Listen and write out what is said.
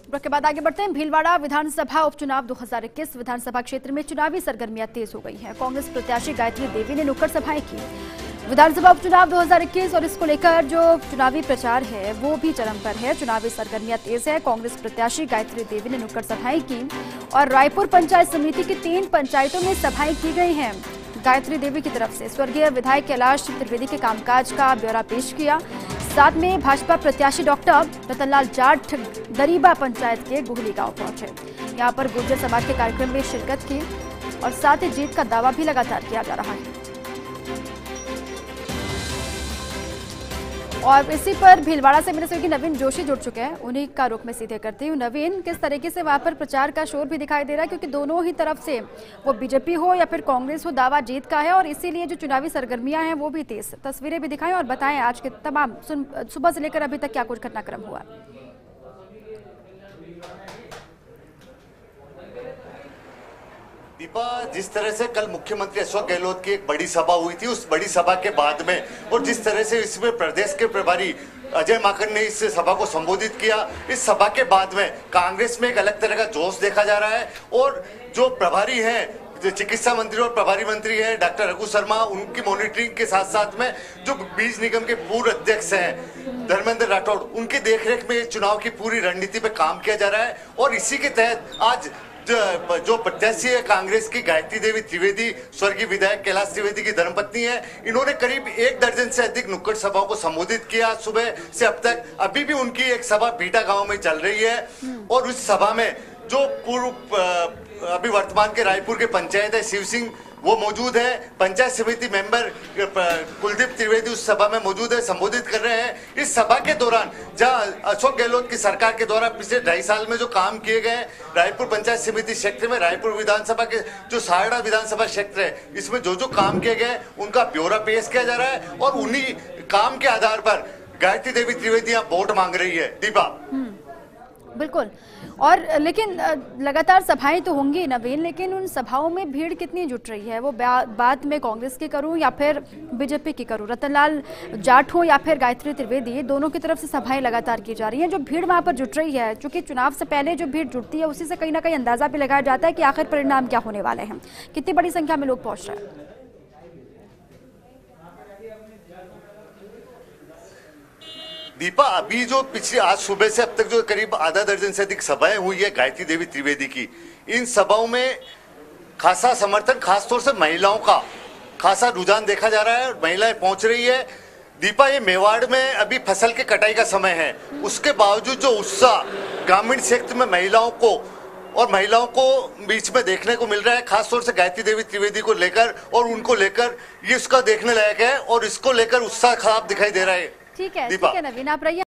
Break के बाद आगे बढ़ते हैं। भीलवाड़ा विधानसभा उपचुनाव 2021 विधानसभा क्षेत्र में चुनावी सरगर्मियां तेज हो गई हैं। कांग्रेस प्रत्याशी गायत्री देवी ने नुक्कड़ सभाएं की। विधानसभा उपचुनाव 2021 और इसको लेकर जो चुनावी प्रचार है वो भी चरम पर है। चुनावी सरगर्मियां तेज है। कांग्रेस प्रत्याशी गायत्री देवी ने नुक्कड़ सभाएं की और रायपुर पंचायत समिति की 3 पंचायतों में सभाएं की गई हैं। गायत्री देवी की तरफ से स्वर्गीय विधायक कैलाश त्रिवेदी के कामकाज का ब्यौरा पेश किया। साथ में भाजपा प्रत्याशी डॉक्टर रतनलाल जाट दरीबा पंचायत के गोहली गांव पहुंचे। यहां पर गुर्जर समाज के कार्यक्रम में शिरकत की और साथ ही जीत का दावा भी लगातार किया जा रहा है। और इसी पर भीलवाड़ा से मेरे सहयोगी नवीन जोशी जुड़ चुके हैं। उन्हीं का रुख में सीधे करती हूँ। नवीन, किस तरीके से वहां पर प्रचार का शोर भी दिखाई दे रहा है, क्योंकि दोनों ही तरफ से वो बीजेपी हो या फिर कांग्रेस हो दावा जीत का है और इसीलिए जो चुनावी सरगर्मियां हैं वो भी तेज। तस्वीरें भी दिखाएं और बताएं आज के तमाम सुबह से लेकर अभी तक क्या कुछ घटनाक्रम हुआ। दीपा, जिस तरह से कल मुख्यमंत्री अशोक गहलोत की एक बड़ी सभा हुई थी, उस बड़ी सभा के बाद में और जिस तरह से इसमें प्रदेश के प्रभारी अजय माकन ने इस सभा को संबोधित किया, इस सभा के बाद में कांग्रेस में एक अलग तरह का जोश देखा जा रहा है। और जो प्रभारी हैं, जो चिकित्सा मंत्री और प्रभारी मंत्री हैं डॉक्टर रघु शर्मा, उनकी मॉनिटरिंग के साथ साथ में जो बीज निगम के पूर्व अध्यक्ष हैं धर्मेंद्र राठौड़, उनकी देखरेख में चुनाव की पूरी रणनीति पे काम किया जा रहा है। और इसी के तहत आज जो प्रत्याशी है कांग्रेस की गायत्री देवी त्रिवेदी, स्वर्गीय विधायक कैलाश त्रिवेदी की धर्मपत्नी है, इन्होंने करीब 1 दर्जन से अधिक नुक्कड़ सभाओं को संबोधित किया सुबह से अब तक। अभी भी उनकी एक सभा बीटा गांव में चल रही है और उस सभा में जो पूर्व अभी वर्तमान के रायपुर के पंचायत है शिव सिंह, वो मौजूद है। पंचायत समिति मेंबर कुलदीप त्रिवेदी उस सभा में मौजूद है, संबोधित कर रहे हैं। इस सभा के दौरान जहां अशोक गहलोत की सरकार के द्वारा पिछले 2.5 साल में जो काम किए गए रायपुर पंचायत समिति क्षेत्र में, रायपुर विधानसभा के जो सारड़ा विधानसभा क्षेत्र है, इसमें जो काम किए गए उनका ब्यौरा पेश किया जा रहा है और उन्हीं काम के आधार पर गायत्री देवी त्रिवेदी यहाँ वोट मांग रही है। दीपा, बिल्कुल। और लेकिन लगातार सभाएं तो होंगी नवीन, लेकिन उन सभाओं में भीड़ कितनी जुट रही है, वो बात मैं कांग्रेस की करूं या फिर बीजेपी की करूं, रतनलाल जाट हो या फिर गायत्री त्रिवेदी, दोनों की तरफ से सभाएं लगातार की जा रही हैं। जो भीड़ वहां पर जुट रही है, चूंकि चुनाव से पहले जो भीड़ जुटती है उसी से कहीं ना कहीं अंदाजा भी लगाया जाता है कि आखिर परिणाम क्या होने वाले हैं। कितनी बड़ी संख्या में लोग पहुंच रहे हैं? दीपा, अभी जो पिछले आज सुबह से अब तक जो करीब आधा दर्जन से अधिक सभाएं हुई है गायत्री देवी त्रिवेदी की, इन सभाओं में खासा समर्थन, खासतौर से महिलाओं का खासा रुझान देखा जा रहा है और महिलाएं पहुंच रही है। दीपा, ये मेवाड़ में अभी फसल के कटाई का समय है, उसके बावजूद जो उत्साह ग्रामीण क्षेत्र में महिलाओं को बीच में देखने को मिल रहा है, खासतौर से गायत्री देवी त्रिवेदी को लेकर और उनको लेकर, ये उसका देखने लायक है और इसको लेकर उत्साह खराब दिखाई दे रहा है। ठीक है नवीन, आप रहिए।